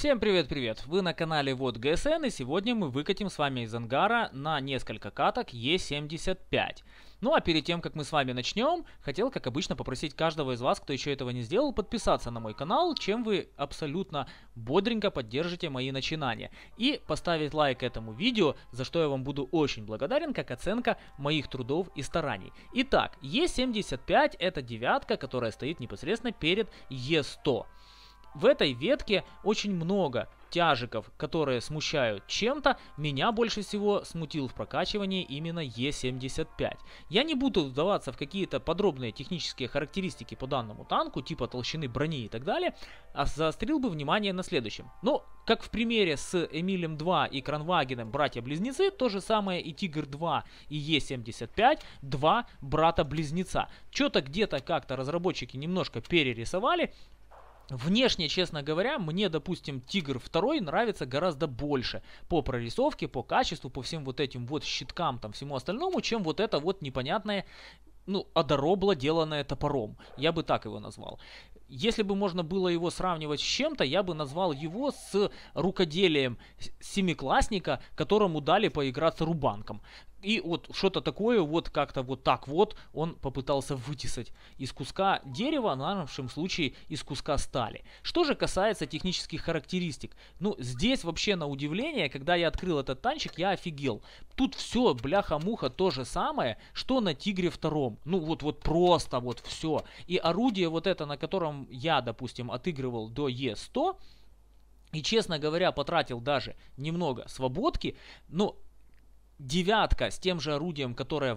Всем привет-привет! Вы на канале Вот ГСН, и сегодня мы выкатим с вами из ангара на несколько каток Е75. Ну а перед тем, как мы с вами начнем, хотел, как обычно, попросить каждого из вас, кто еще этого не сделал, подписаться на мой канал, чем вы абсолютно бодренько поддержите мои начинания. И поставить лайк этому видео, за что я вам буду очень благодарен, как оценка моих трудов и стараний. Итак, Е75 это девятка, которая стоит непосредственно перед Е100. В этой ветке очень много тяжиков, которые смущают чем-то. Меня больше всего смутил в прокачивании именно Е75. Я не буду вдаваться в какие-то подробные технические характеристики по данному танку, типа толщины брони и так далее, а заострил бы внимание на следующем. Ну, как в примере с Эмилем 2 и Кранвагеном братья-близнецы, то же самое и Тигр 2 и Е75, два брата-близнеца. Что-то где-то как-то разработчики немножко перерисовали. Внешне, честно говоря, мне, допустим, Тигр 2 нравится гораздо больше по прорисовке, по качеству, по всем вот этим вот щиткам, там, всему остальному, чем вот это вот непонятное, одоробло, деланное топором. Я бы так его назвал. Если бы можно было его сравнивать с чем-то, я бы назвал его с рукоделием семиклассника, которому дали поиграться рубанком. И вот что-то такое, вот как-то вот так вот он попытался вытесать из куска дерева, в нашем случае из куска стали. Что же касается технических характеристик, здесь вообще на удивление, когда я открыл этот танчик, я офигел. Тут все, бляха-муха, то же самое, что на Тигре 2. Вот просто вот все. И орудие вот это, на котором я, допустим, отыгрывал до Е100, и, честно говоря, потратил даже немного свободки, но девятка с тем же орудием, которое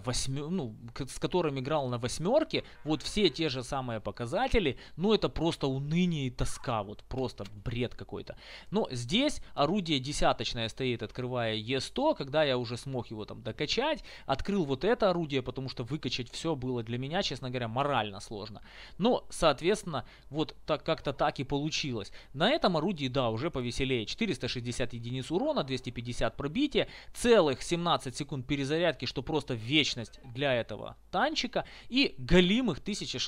с которым играл на восьмерке, вот все те же самые показатели, это просто уныние и тоска, вот просто бред какой-то. Но здесь орудие десяточное стоит, открывая Е100, когда я уже смог его там докачать, открыл вот это орудие, потому что выкачать все было для меня, честно говоря, морально сложно. Но, соответственно, вот так как-то так и получилось. На этом орудии, да, уже повеселее. 460 единиц урона, 250 пробития, целых 17 секунд перезарядки, что просто вечность для этого танчика, и голимых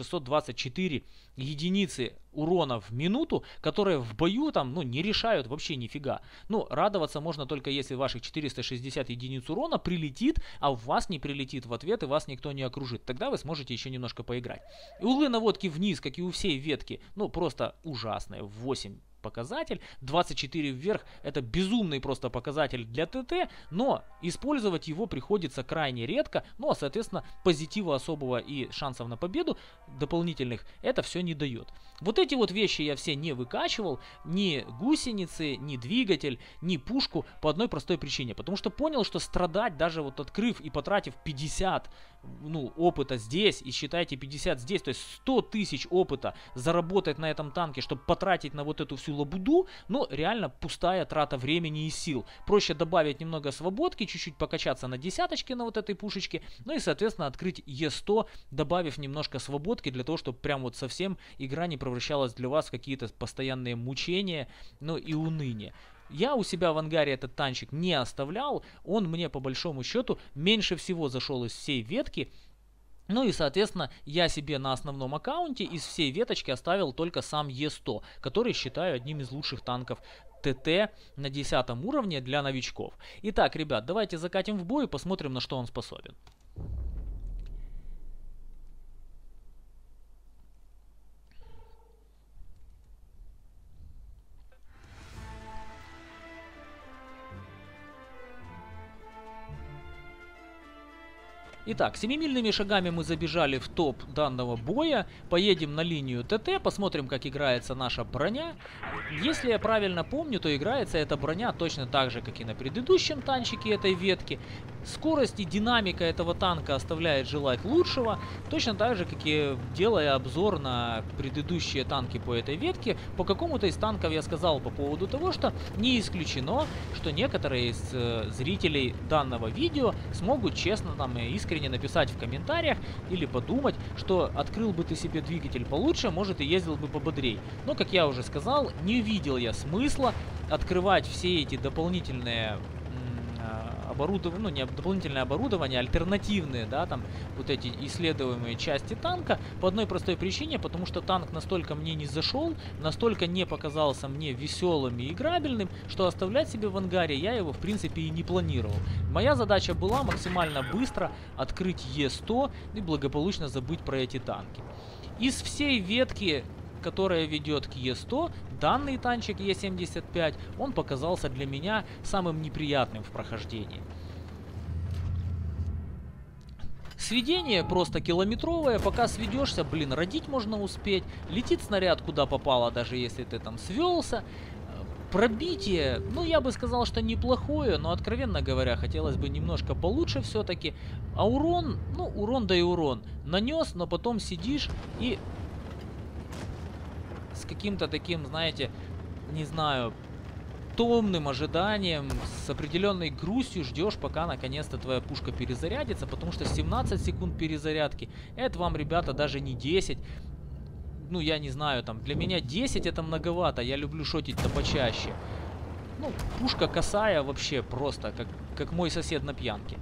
1624 единицы урона в минуту, которые в бою там, не решают вообще нифига. Радоваться можно только если ваших 460 единиц урона прилетит, а в вас не прилетит в ответ и вас никто не окружит. Тогда вы сможете еще немножко поиграть. И углы наводки вниз, как и у всей ветки, просто ужасные. 8 показатель, 24 вверх, это безумный просто показатель для ТТ, но использовать его приходится крайне редко, а соответственно позитива особого и шансов на победу дополнительных это все не дает. Вот эти вот вещи я все не выкачивал, ни гусеницы, ни двигатель, ни пушку по одной простой причине, потому что понял, что страдать даже вот открыв и потратив 50 опыта здесь и считайте 50 здесь, то есть 100 тысяч опыта заработать на этом танке, чтобы потратить на вот эту всю лабуду, реально пустая трата времени и сил. Проще добавить немного свободки, чуть-чуть покачаться на десяточке на вот этой пушечке, и соответственно открыть Е100, добавив немножко свободки для того, чтобы прям вот совсем игра не превращалась для вас в какие-то постоянные мучения, и уныние. Я у себя в ангаре этот танчик не оставлял, он мне по большому счету меньше всего зашел из всей ветки. И, соответственно, я себе на основном аккаунте из всей веточки оставил только сам Е100, который считаю одним из лучших танков ТТ на 10 уровне для новичков. Итак, ребят, давайте закатим в бой и посмотрим, на что он способен. Итак, семимильными шагами мы забежали в топ данного боя, поедем на линию ТТ, посмотрим, как играется наша броня. Если я правильно помню, то играется эта броня точно так же, как и на предыдущем танчике этой ветки. Скорость и динамика этого танка оставляет желать лучшего, точно так же, как и делая обзор на предыдущие танки по этой ветке. По какому-то из танков я сказал по поводу того, что не исключено, что некоторые из зрителей данного видео смогут честно и искренне написать в комментариях или подумать, что открыл бы ты себе двигатель получше, может и ездил бы пободрей. Но, как я уже сказал, не видел я смысла открывать все эти дополнительные оборудование, ну не дополнительное оборудование, альтернативные, да, там вот эти исследуемые части танка, по одной простой причине, потому что танк настолько мне не зашел, настолько не показался мне веселым и играбельным, что оставлять себе в ангаре я его в принципе и не планировал. Моя задача была максимально быстро открыть Е100 и благополучно забыть про эти танки. Из всей ветки, которая ведет к Е100, данный танчик Е75, он показался для меня самым неприятным в прохождении. Сведение просто километровое, пока сведешься, блин, родить можно успеть, летит снаряд куда попало, даже если ты там свелся. Пробитие, ну я бы сказал, что неплохое, но откровенно говоря, хотелось бы немножко получше все-таки. А урон, ну урон да и урон, нанес, но потом сидишь и с каким-то таким, знаете, не знаю, томным ожиданием, с определенной грустью ждешь, пока наконец-то твоя пушка перезарядится, потому что 17 секунд перезарядки, это вам, ребята, даже не 10. Ну, я не знаю, там, для меня 10 это многовато, я люблю шотить-то почаще. Ну, пушка косая вообще просто, как мой сосед на пьянке.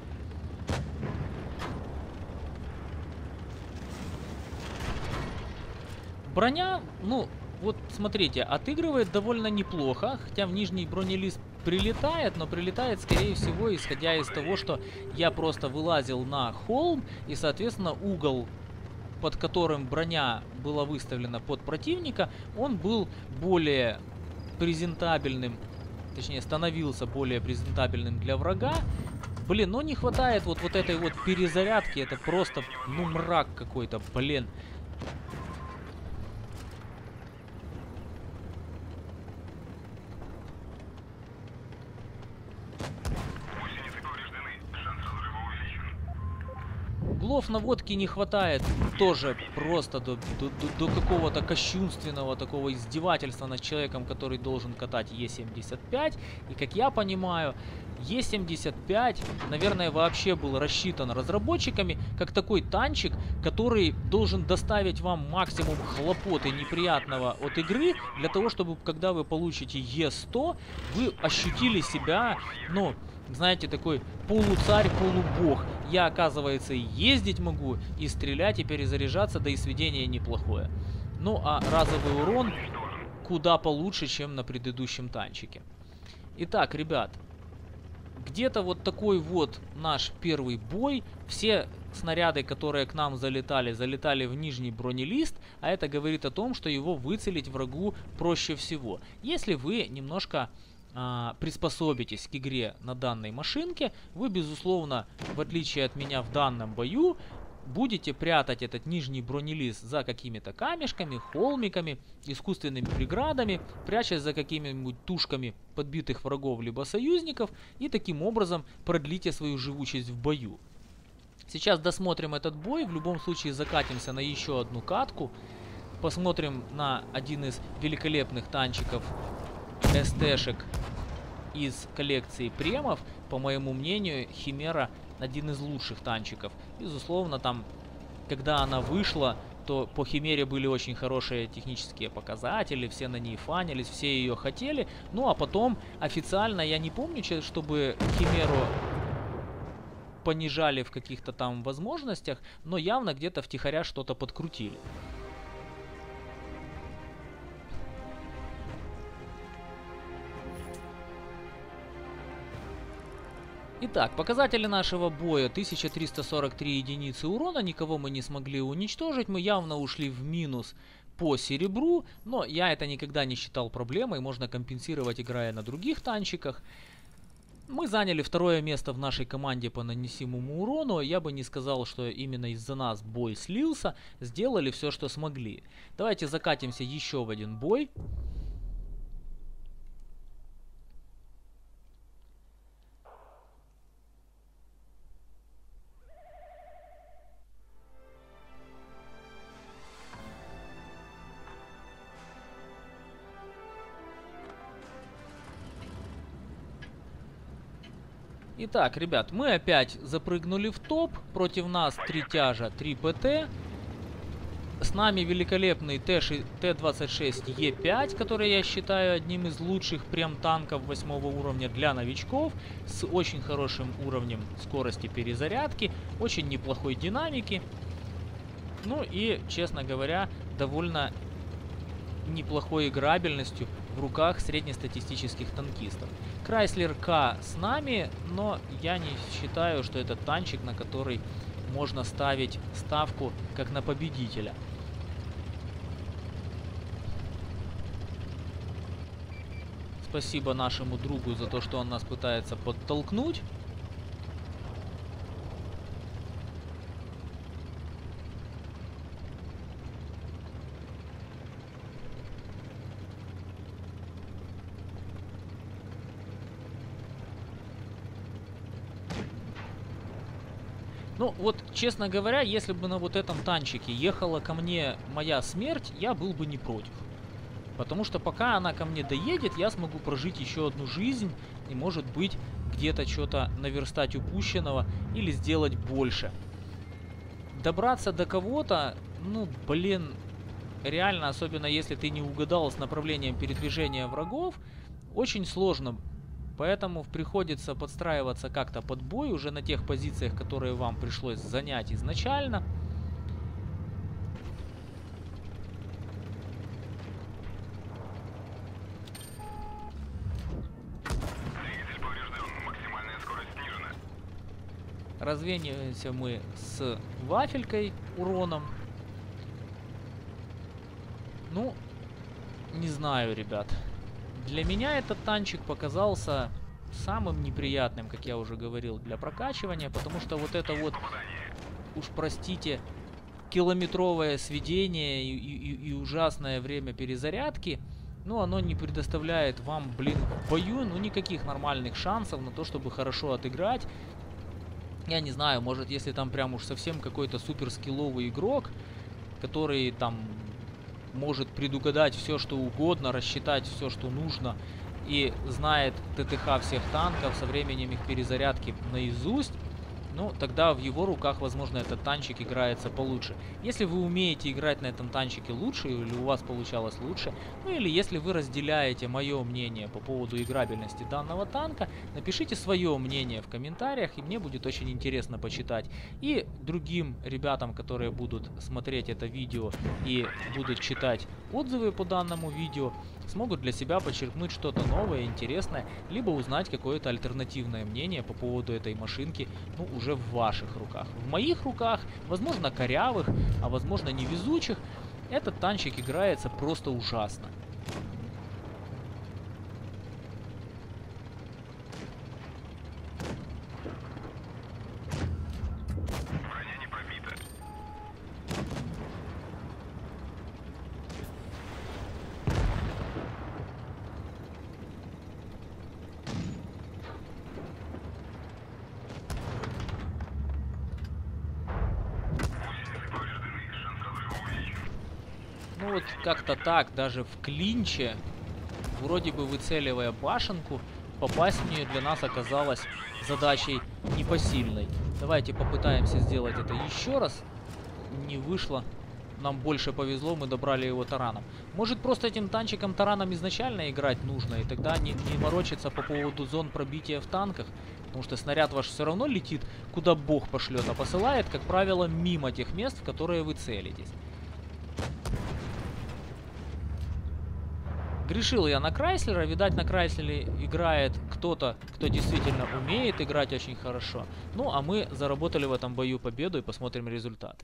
Броня, ну, вот смотрите, отыгрывает довольно неплохо, хотя в нижний бронелист прилетает, но прилетает, скорее всего, исходя из того, что я просто вылазил на холм, и, соответственно, угол, под которым броня была выставлена под противника, он был более презентабельным, точнее, становился более презентабельным для врага. Блин, но не хватает вот этой вот перезарядки, это просто, ну, мрак какой-то, блин. Углов наводки не хватает тоже просто до какого-то кощунственного такого издевательства над человеком, который должен катать Е75. И как я понимаю, Е75, наверное, вообще был рассчитан разработчиками как такой танчик, который должен доставить вам максимум хлопот и неприятного от игры, для того, чтобы, когда вы получите Е100, вы ощутили себя, ну, знаете, такой полуцарь, полубог. Я, оказывается, и ездить могу, и стрелять, и перезаряжаться, да и сведение неплохое. Ну, а разовый урон куда получше, чем на предыдущем танчике. Итак, ребят, где-то вот такой вот наш первый бой. Все снаряды, которые к нам залетали, залетали в нижний бронелист, а это говорит о том, что его выцелить врагу проще всего. Если вы немножко приспособитесь к игре на данной машинке, вы, безусловно, в отличие от меня в данном бою, будете прятать этот нижний бронелист за какими-то камешками, холмиками, искусственными преградами, прячась за какими-нибудь тушками подбитых врагов либо союзников, и таким образом продлите свою живучесть в бою. Сейчас досмотрим этот бой, в любом случае закатимся на еще одну катку, посмотрим на один из великолепных танчиков СТ-шек из коллекции премов. По моему мнению, Химера один из лучших танчиков. Безусловно, там, когда она вышла, то по Химере были очень хорошие технические показатели, все на ней фанились, все ее хотели. Ну а потом официально я не помню, чтобы Химеру понижали в каких-то там возможностях, но явно где-то втихаря что-то подкрутили. Итак, показатели нашего боя: 1343 единицы урона, никого мы не смогли уничтожить, мы явно ушли в минус по серебру, но я это никогда не считал проблемой, можно компенсировать, играя на других танчиках. Мы заняли второе место в нашей команде по наносимому урону, я бы не сказал, что именно из-за нас бой слился, сделали все, что смогли. Давайте закатимся еще в один бой. Итак, ребят, мы опять запрыгнули в топ. Против нас 3 тяжа, 3 ПТ. С нами великолепный Т-26Е5, который я считаю одним из лучших прем танков 8 уровня для новичков, с очень хорошим уровнем скорости перезарядки, очень неплохой динамики. Ну и, честно говоря, довольно неплохой играбельностью в руках среднестатистических танкистов. Крайслер К с нами, но я не считаю, что это танчик, на который можно ставить ставку как на победителя. Спасибо нашему другу за то, что он нас пытается подтолкнуть. Ну, вот, честно говоря, если бы на вот этом танчике ехала ко мне моя смерть, я был бы не против. Потому что пока она ко мне доедет, я смогу прожить еще одну жизнь и, может быть, где-то что-то наверстать упущенного или сделать больше. Добраться до кого-то, ну, блин, реально, особенно если ты не угадал с направлением передвижения врагов, очень сложно. Поэтому приходится подстраиваться как-то под бой уже на тех позициях, которые вам пришлось занять изначально. Развениваемся мы с вафелькой уроном. Ну, не знаю, ребят. Для меня этот танчик показался самым неприятным, как я уже говорил, для прокачивания, потому что вот это вот, уж простите, километровое сведение и ужасное время перезарядки, ну, оно не предоставляет вам, блин, в бою, ну, никаких нормальных шансов на то, чтобы хорошо отыграть. Я не знаю, может, если там прям уж совсем какой-то супер скилловый игрок, который там может предугадать все, что угодно, рассчитать все, что нужно, и знает ТТХ всех танков со временем их перезарядки наизусть, ну, тогда в его руках, возможно, этот танчик играется получше. Если вы умеете играть на этом танчике лучше, или у вас получалось лучше, ну, или если вы разделяете мое мнение по поводу играбельности данного танка, напишите свое мнение в комментариях, и мне будет очень интересно почитать. И другим ребятам, которые будут смотреть это видео и будут читать отзывы по данному видео, смогут для себя подчеркнуть что-то новое, интересное, либо узнать какое-то альтернативное мнение по поводу этой машинки, ну, уже в ваших руках. В моих руках, возможно, корявых, а возможно, невезучих, этот танчик играется просто ужасно. Ну вот как-то так, даже в клинче, вроде бы выцеливая башенку, попасть в нее для нас оказалось задачей непосильной. Давайте попытаемся сделать это еще раз. Не вышло. Нам больше повезло, мы добрали его тараном. Может, просто этим танчиком тараном изначально играть нужно, и тогда не морочиться по поводу зон пробития в танках. Потому что снаряд ваш все равно летит, куда бог пошлет, а посылает, как правило, мимо тех мест, в которые вы целитесь. Грешил я на Крайслера, видать, на Крайслере играет кто-то, кто действительно умеет играть очень хорошо. Ну, а мы заработали в этом бою победу и посмотрим результаты.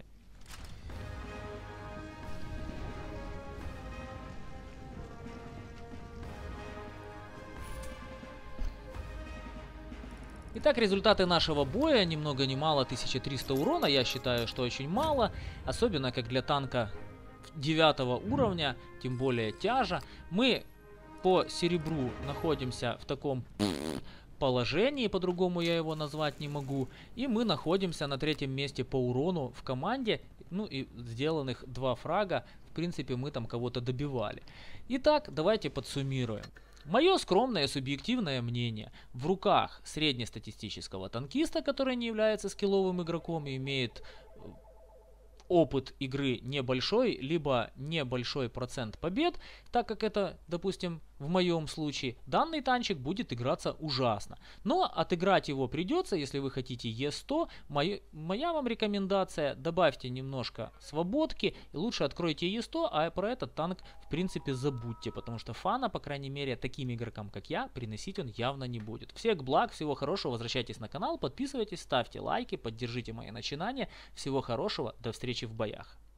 Итак, результаты нашего боя. Ни много ни мало 1300 урона. Я считаю, что очень мало. Особенно как для танка 9 уровня, тем более тяжа. Мы по серебру находимся в таком положении, по-другому я его назвать не могу. И мы находимся на 3-м месте по урону в команде. Ну и сделанных 2 фрага, в принципе, мы там кого-то добивали. Итак, давайте подсуммируем. Мое скромное субъективное мнение: в руках среднестатистического танкиста, который не является скилловым игроком и имеет опыт игры небольшой, либо небольшой процент побед, так как это, допустим, в моем случае, данный танчик будет играться ужасно. Но отыграть его придется, если вы хотите Е100. Моя вам рекомендация: добавьте немножко свободки и лучше откройте Е100, а про этот танк в принципе забудьте, потому что фана, по крайней мере, таким игрокам, как я, приносить он явно не будет. Всех благ, всего хорошего, возвращайтесь на канал, подписывайтесь, ставьте лайки, поддержите мои начинания. Всего хорошего, до встречи в боях.